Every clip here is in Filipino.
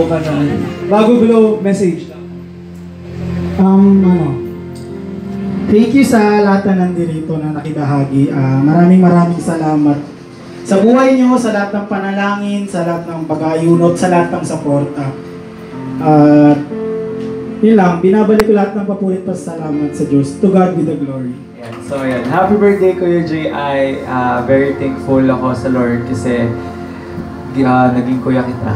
ganun. Bago Glow, message lang. Thank you sa lahat na nandito na nakibahagi. Maraming salamat sa buhay nyo, sa lahat ng panalangin, sa lahat ng pag-ayunot, sa lahat ng suporta. Yun lang, binabalik ko lahat ng papulit pa salamat sa Diyos. To God be the glory. Yeah, so yan, happy birthday Kuya J.I. Very thankful ako sa Lord kasi naging kuya kita.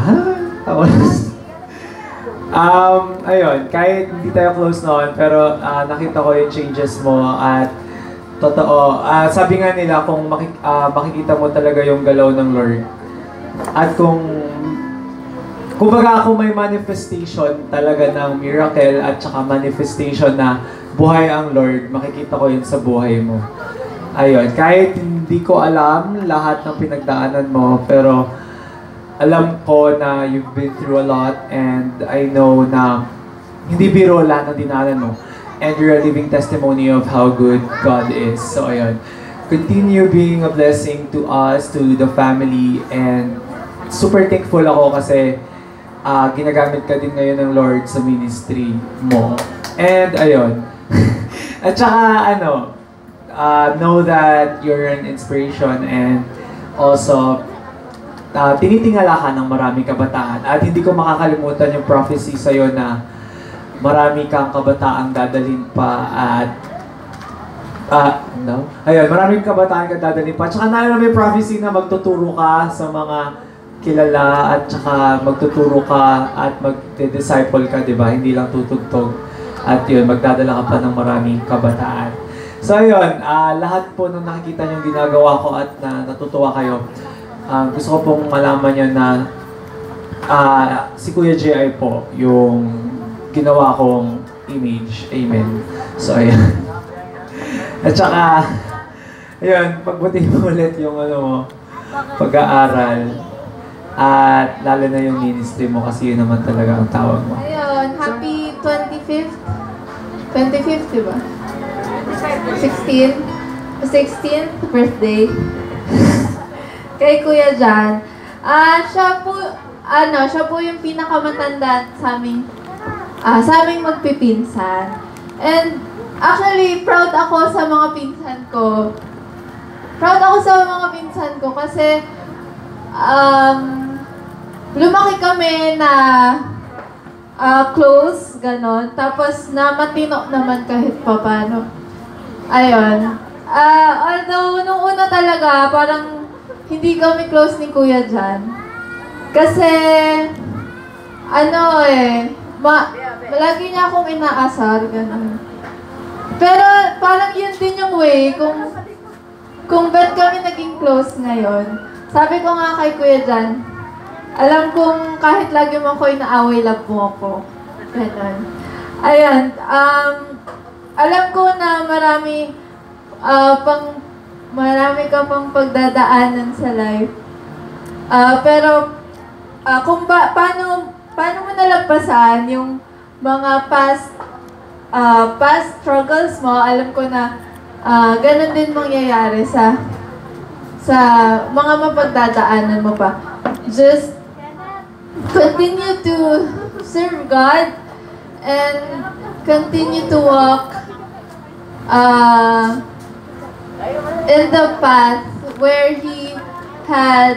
Ayun, kahit hindi tayo close noon, pero nakita ko yung changes mo at totoo. Sabi nga nila, kung makikita mo talaga yung galaw ng Lord at kumbaga kung may manifestation talaga ng miracle at saka manifestation na buhay ang Lord, makikita ko yun sa buhay mo. Ayun, kahit hindi ko alam lahat ng pinagdaanan mo, pero alam ko na you've been through a lot and I know na hindi biro lahat ng dinanan mo. And you're a living testimony of how good God is. So ayun, continue being a blessing to us, to the family, and super thankful ako kasi ginagamit ka din ngayon ng Lord sa ministry mo. And ayun, at saka know that you're an inspiration and also tinitingala ka ng maraming kabataan. At hindi ko makakalimutan yung prophecy sa'yo na marami kang kabataang dadalhin pa at maraming kabataan kang dadalhin pa. At saka na may prophecy na magtuturo ka sa mga kilala at saka magtuturo ka at mag-disciple ka, di ba? Hindi lang tutugtog. At yun, magdadala ka pa ng maraming kabataan. So ayun, lahat po nung nakikita nyo ginagawa ko at natutuwa kayo, gusto ko pong malaman nyo na si Kuya J.I. po yung ginawa kong image. Amen. So ayun. At saka, ayun, pagbuti mo ulit yung pag-aaral. At lalo na yung ministry mo kasi yun naman talaga ang tawag mo. Ayun, happy 25th. 25th, diba? 16th birthday. Kay Kuya Jan. Siya po yung pinakamatanda sa aming magpipinsan. And actually, proud ako sa mga pinsan ko. Kasi lumaki kami na close, ganon. Tapos na matino naman kahit papano. Ayun. Although, nung una talaga, parang hindi kami close ni Kuya Jan. Kasi, lagi niya akong inaasar, ganon. Pero, parang yun din yung way kung ba't kami naging close ngayon. Sabi ko nga kay Kuya Jan, alam kong kahit lagi mo ako inaaway, love mo ako. Ganon. Ayan. Alam ko na marami ka pang pagdadaanan sa life. Pero, paano mo nalagpasan yung mga past struggles mo, alam ko na ganun din mangyayari sa mga mapagdadaanan mo pa. Just continue to serve God and continue to walk in the path where He had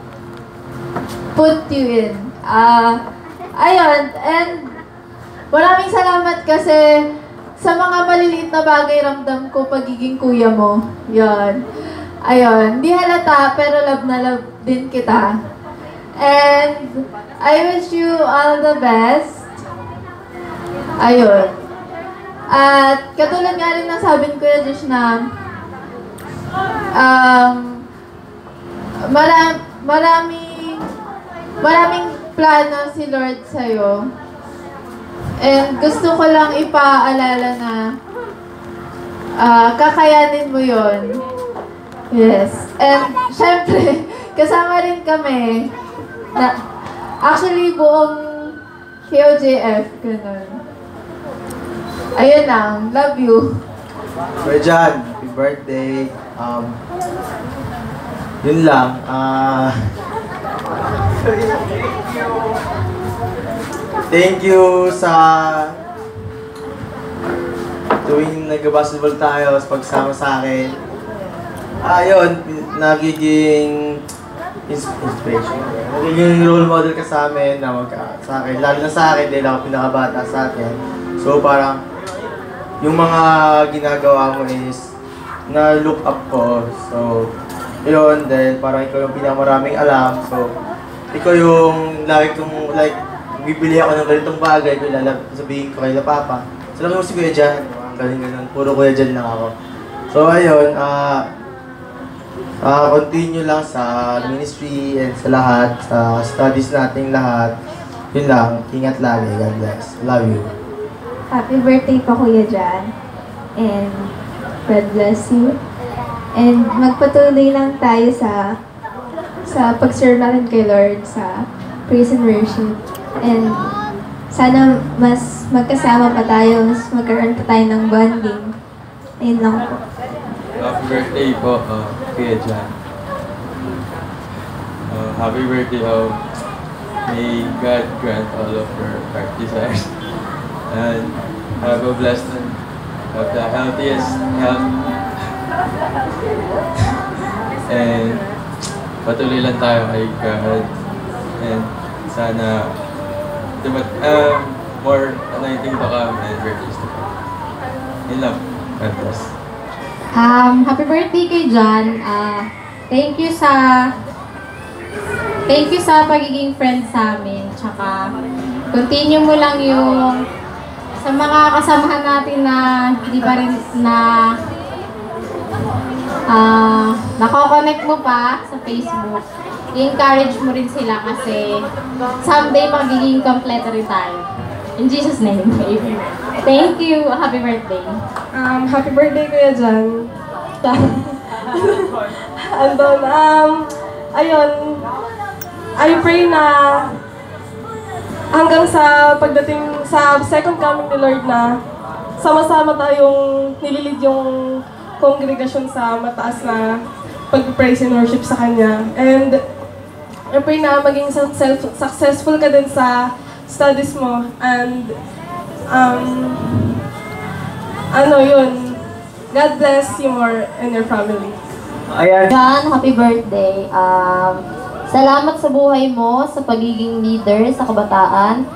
put you in. Ayun, and maraming salamat kasi sa mga maliliit na bagay ramdam ko pagiging kuya mo. Yun. Ayun, di halata pero love na love din kita. And I wish you all the best. Ayun. At katulad nga rin ng sabi ni Kuya Josh na maraming plano si Lord sa'yo. And gusto ko lang ipaalala na kakayanin mo yon. Yes. And syempre, kasama rin kami na actually buong KOJF, ganun. Ayun lang. Love you. Kuya Jan, happy birthday. Yun lang. Thank you sa tuwing nag-basketball tayo, pagsama sa akin. Ayun, nagiging inspiration. Nagiging role model ka sa amin, sa akin. Lalo na sa akin, dahil ako pinakabata sa atin. So parang, yung mga ginagawa mo is, na-look up ko. So, yun, dahil parang ikaw yung pinakamaraming alam. So, ikaw yung lagi kong, like, bibili ako ng ganitong bagay, sabihin ko kay na Papa. So, lang mo si Kuya Jan. Galing ganun. Puro Kuya Jan lang ako. So, ayun, continue lang sa ministry and sa lahat, sa studies nating lahat. Yun lang. Ingat lagi. God bless. Love you. Happy birthday pa, Kuya Jan. And God bless you. And magpatuloy lang tayo sa pag-serve natin kay Lord sa praise and worship. And sana mas magkasama pa tayo, mas magkaroon pa tayo ng bonding. Ayun lang po. Happy birthday po, Kuya Jan. Happy birthday, may God grant all of your heart desires. And have a blessed and have the healthiest health. And patuloy lang tayo kay God. And sana more anointing to come and birthdays to come. Yun lang. God bless. Happy birthday kay John. Thank you sa pagiging friend sa amin. Tsaka, continue mo lang yung sa mga kasamahan natin na hindi pa rin nako-connect mo pa sa Facebook. I-encourage mo rin sila kasi someday magiging kompleto rin tayo. In Jesus' name, amen. Thank you. Happy birthday. Happy birthday, Kuya Jan. Andon, ayun, I pray na hanggang sa pagdating sa second coming ni Lord na sama-sama tayong nililid yung congregation sa mataas na pag-praise and worship sa Kanya. And I pray na maging successful ka din sa studies mo. And God bless you more and your family. Ayan. John, happy birthday. Salamat sa buhay mo, sa pagiging leader sa kabataan.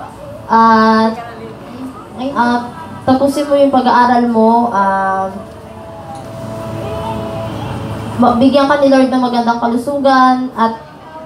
Tapusin mo yung pag-aaral mo. Bigyan ka ni Lord ng magandang kalusugan at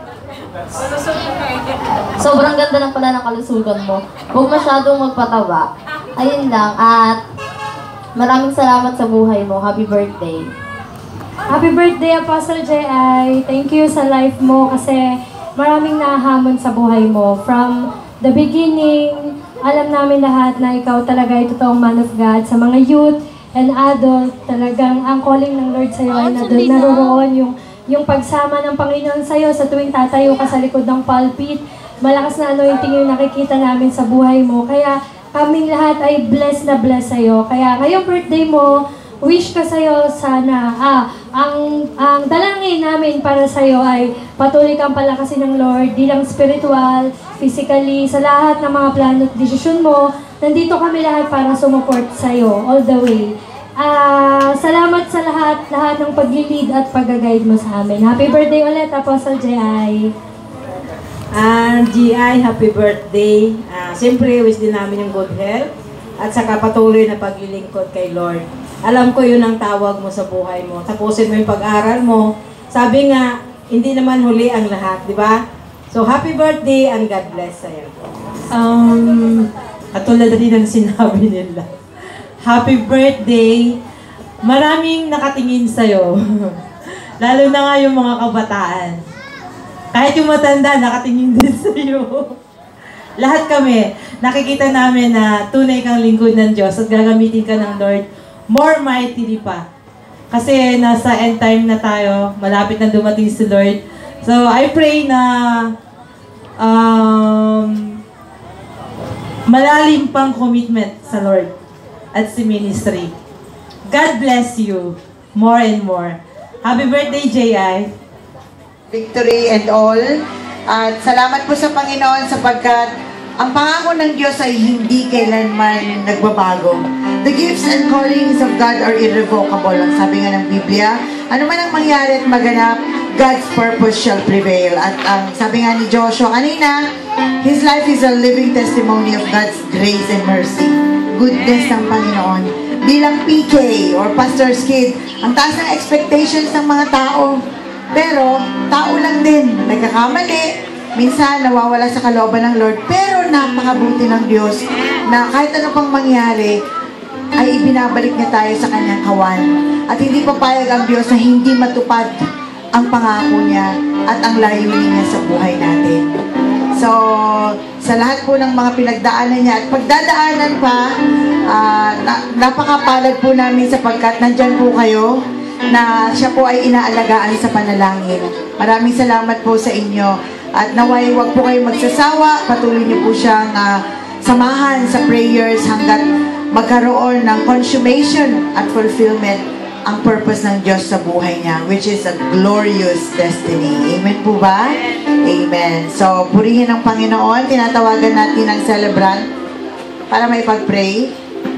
sobrang ganda ng pala ng kalusugan mo. Huwag masyadong magpatawa. Ayun lang. At maraming salamat sa buhay mo. Happy birthday. Happy birthday, Apostle J.I. Thank you sa life mo kasi maraming nahamon sa buhay mo. From the beginning, alam namin lahat na ikaw talaga ay totoong man of God. Sa mga youth and adult, talagang ang calling ng Lord sa'yo ay naroon yung pagsama ng Panginoon sa'yo sa tuwing tatayo ka sa likod ng pulpit. Malakas na anointing yung nakikita namin sa buhay mo. Kaya kaming lahat ay blessed na blessed sa'yo. Kaya ngayong birthday mo, wish ka sa'yo sana, ang dalangin namin para sa'yo ay patuloy kang palakasin ng Lord, di lang spiritual, physically, sa lahat ng mga plano at desisyon mo. Nandito kami lahat para sumuport sa'yo all the way. Salamat sa lahat ng pag-lead at pag-guide mo sa amin. Happy birthday ulit, Apostle J.I. G.I., happy birthday. Siyempre, wish din namin yung good health at saka patuloy na paglilingkod kay Lord. Alam ko yun ang tawag mo sa buhay mo. Tapusin mo yung pag-aral mo. Sabi nga, hindi naman huli ang lahat, di ba? So, happy birthday and God bless sa'yo. At tulad din ang sinabi nila. Happy birthday! Maraming nakatingin sa'yo. Lalo na nga yung mga kabataan. Kahit yung matanda, nakatingin din sa'yo. Lahat kami, nakikita namin na tunay kang lingkod ng Diyos at gagamitin ka ng Lord more mightily pa. Kasi nasa end time na tayo, malapit na dumating si Lord. So, I pray na malalim pang commitment sa Lord at sa ministry. God bless you more and more. Happy birthday, J.I. Victory and all. At salamat po sa Panginoon sapagkat Ang pangako ng Diyos ay hindi kailanman nagbabago. The gifts and callings of God are irrevocable. Ang sabi nga ng Biblia, ano man ang mangyari at maganap, God's purpose shall prevail. At ang sabi nga ni Joshua kanina, his life is a living testimony of God's grace and mercy. Goodness ng Panginoon. Bilang PK or pastor's kid, ang taas ng expectations ng mga tao. Pero, tao lang din. Nagkakamali. Minsan, nawawala sa kalooban ng Lord. Pero, napakabuti ng Diyos na kahit ano pang mangyari, ay ibinabalik niya tayo sa kanyang kawan. At hindi papayag ang Diyos na hindi matupad ang pangako niya at ang layunin niya sa buhay natin. So, sa lahat po ng mga pinagdaanan niya at pagdadaanan pa, napakapalad po namin sapagkat nandyan po kayo na siya po ay inaalagaan sa panalangin. Maraming salamat po sa inyo. At naway, wag po kayong magsasawa. Patuloy niyo po siyang samahan sa prayers hanggat magkaroon ng consummation at fulfillment ang purpose ng Diyos sa buhay niya, which is a glorious destiny. Amen po ba? Amen. So, purihin ang Panginoon. Tinatawagan natin ang celebrant para may pag-pray.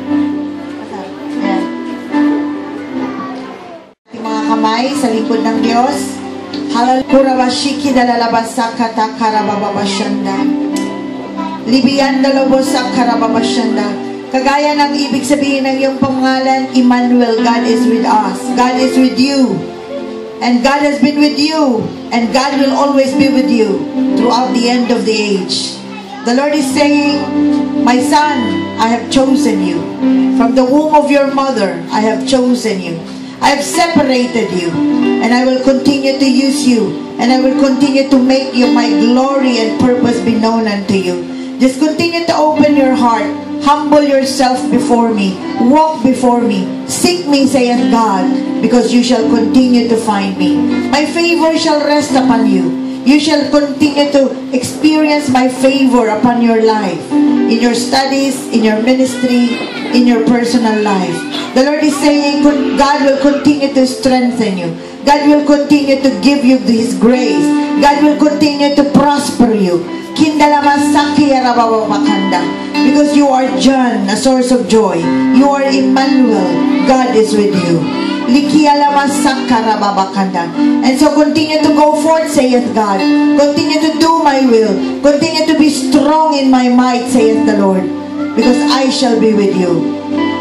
Mga kamay sa likod ng Diyos. Hallelujah. Bashiki dalalabasa kata karababashanda. Libianda lobosa karababashanda. Kagaya ng ibig sabihin ng iyong pangalan, Emmanuel, God is with us. God is with you. And God has been with you. And God will always be with you throughout the end of the age. The Lord is saying, my son, I have chosen you. From the womb of your mother, I have chosen you. I have separated you. And I will continue to use you. And I will continue to make you my glory and purpose be known unto you. Just continue to open your heart. Humble yourself before me. Walk before me. Seek me, saith God, because you shall continue to find me. My favor shall rest upon you. You shall continue to experience my favor upon your life. In your studies, in your ministry, in your personal life. The Lord is saying, God will continue to strengthen you. God will continue to give you His grace. God will continue to prosper you. Because you are John, a source of joy. You are Emmanuel. God is with you. And so continue to go forth, saith God. Continue to do my will. Continue to be strong in my might, saith the Lord. Because I shall be with you.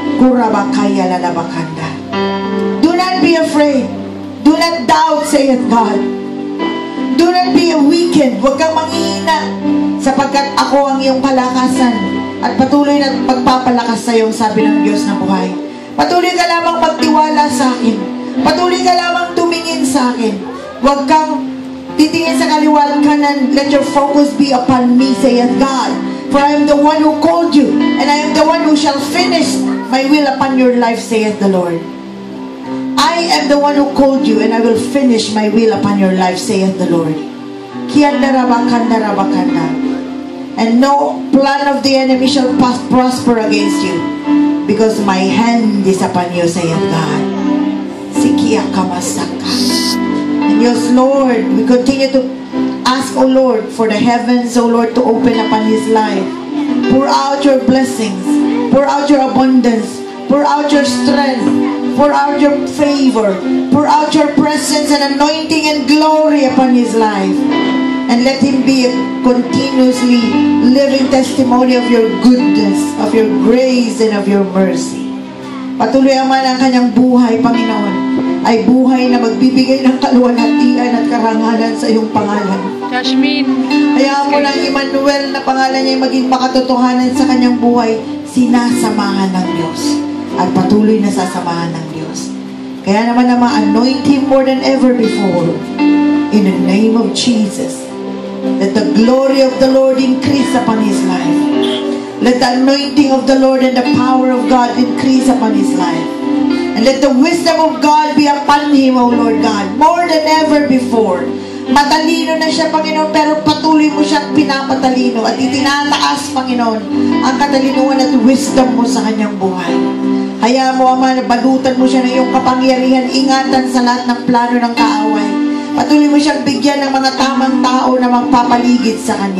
Do not be afraid. Do not doubt, saith God. Do not be weakened. Huwag kang manghihina, sapagkat ako ang iyong palakasan at patuloy na magpapalakas sa iyo, sabi ng Diyos na buhay. Patuloy ka lamang magtiwala sa akin. Patuloy ka lamang tumingin sa akin. Huwag kang titingin sa kaliwa at kanan. Let your focus be upon me, saith God. For I am the one who called you, and I am the one who shall finish my will upon your life, saith the Lord. I am the one who called you, and I will finish my will upon your life, saith the Lord. And no plan of the enemy shall prosper against you, because my hand is upon you, saith God. And yes, Lord, we continue to ask, O Lord, for the heavens, O Lord, to open upon his life. Pour out your blessings. Pour out your abundance. Pour out your strength. Pour out your favor. Pour out your presence and anointing and glory upon his life. And let him be a continuously living testimony of your goodness, of your grace, and of your mercy. Patuloy naman ang kanyang buhay, Panginoon, ay buhay na magbibigay ng kaluwalhatian at karangalan sa iyong pangalan. Jasmine. Hayaan mo ng Emmanuel na pangalan niya ay maging makatotohanan sa kanyang buhay, sinasamahan ng Diyos at patuloy na sasamahan ng Diyos. Kaya naman anoint him more than ever before. In the name of Jesus, let the glory of the Lord increase upon his life. Let the anointing of the Lord and the power of God increase upon his life. And let the wisdom of God be upon him, O Lord God, more than ever before. Matalino na siya, Panginoon, pero patuloy mo siyang pinapatalino at itinataas, Panginoon, ang katalinuhan at wisdom mo sa kanyang buhay. Hayaan mo, Ama, na balutan mo siya ng iyong kapangyarihan, ingatan sa lahat ng plano ng kaaway. Patuloy mo siyang bigyan ng mga tamang tao na magpapaligid sa kanya.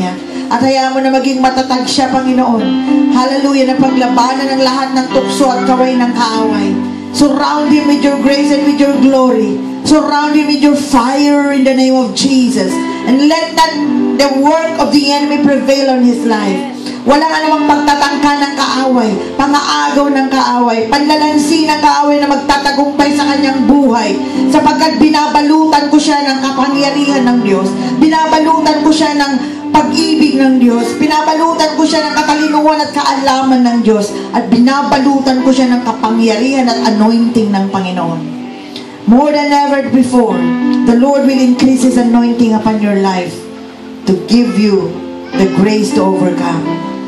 At hayaan mo na maging matatag siya, Panginoon. Hallelujah, na paglabanan ng lahat ng tukso at kaway ng kaaway. Surround him with your grace and with your glory. Surround him with your fire in the name of Jesus. And let not the work of the enemy prevail on his life. Walang anumang pagtatangka ng kaaway, pangaagaw ng kaaway, panlalansi ng kaaway na magtatagumpay sa kanyang buhay. Sapagkat binabalutan ko siya ng kapangyarihan ng Diyos. Binabalutan ko siya ng pag-ibig ng Diyos. Binabalutan ko siya ng katalinuhan at kaalaman ng Diyos. At binabalutan ko siya ng kapangyarihan at anointing ng Panginoon. More than ever before, the Lord will increase His anointing upon your life to give you the grace to overcome.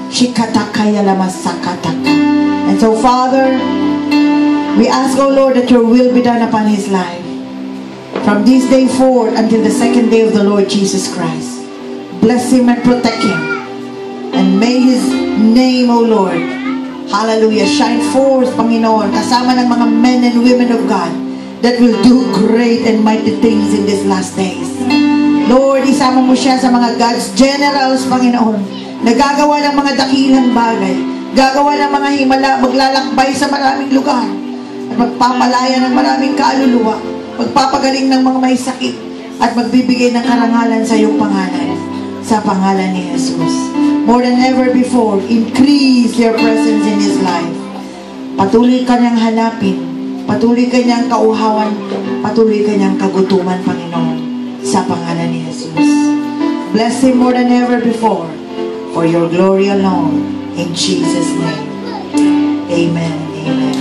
And so, Father, we ask, O Lord, that your will be done upon his life. From this day forward until the second day of the Lord Jesus Christ. Bless him and protect him. And may his name, O Lord, hallelujah, shine forth, Panginoon, kasama ng mga men and women of God that will do great and mighty things in these last days. Lord, isama mo siya sa mga God's generals, Panginoon, nagagawa ng mga dakilang bagay, gagawa ng mga himala, maglalakbay sa maraming lugar, at magpapalaya ng maraming kaluluwa, magpapagaling ng mga may sakit, at magbibigay ng karangalan sa iyong pangalan, sa pangalan ni Jesus. More than ever before, increase your presence in his life. Patuloy ka niyang hanapin, patuloy ka niyang kauhawan, patuloy ka niyang kagutuman, Panginoon, sa pangalan ni Jesus. Bless him more than ever before, for your glory alone, in Jesus' name. Amen. Amen.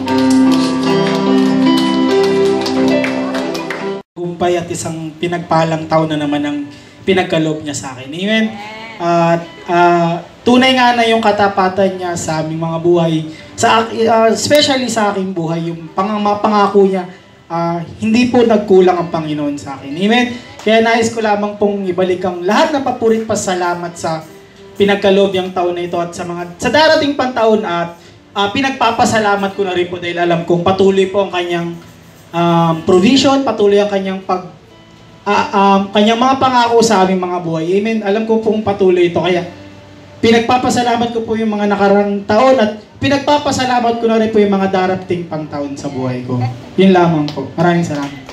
Gumpay at isang pinagpalang taon na naman ang pinagkaloob niya sa akin. Amen. At tunay nga na yung katapatan niya sa aming mga buhay, especially sa aking buhay, yung pangako niya, hindi po nagkulang ang Panginoon sa akin. Amen. Kaya nais ko lamang pong ibalik ang lahat ng papurit pasalamat sa pinagkaloob yung taon na ito at sa darating pang taon at pinagpapasalamat ko na rin po dahil alam kong patuloy po ang kanyang provision, patuloy ang kanyang kanyang mga pangako sa aming mga buhay. Amen. Alam ko pong patuloy ito. Kaya pinagpapasalamat ko po yung mga nakarang taon at pinagpapasalamat ko na rin po yung mga darating pang taon sa buhay ko. Yun lamang po. Maraming salamat.